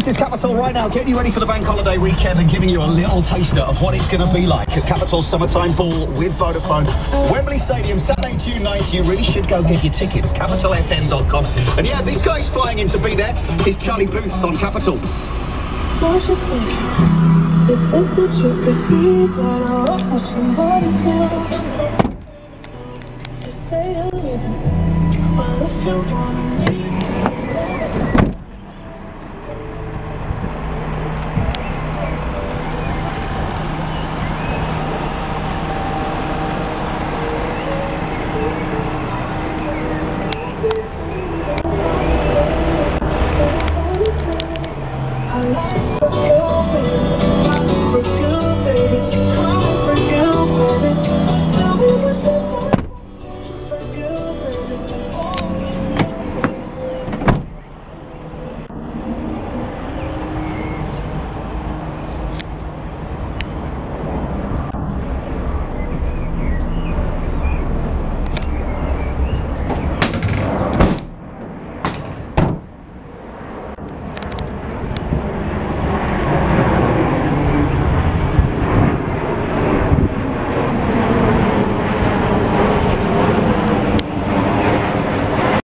This is Capital right now, getting you ready for the bank holiday weekend and giving you a little taster of what it's going to be like at Capital's Summertime Ball with Vodafone. Wembley Stadium, Saturday, June 9th. You really should go get your tickets, capitalfm.com. And yeah, this guy's flying in to be there. It's Charlie Booth on Capital. What you thinking? You think that you could be better off with somebody else? You say you're leaving, but if you wanna leave,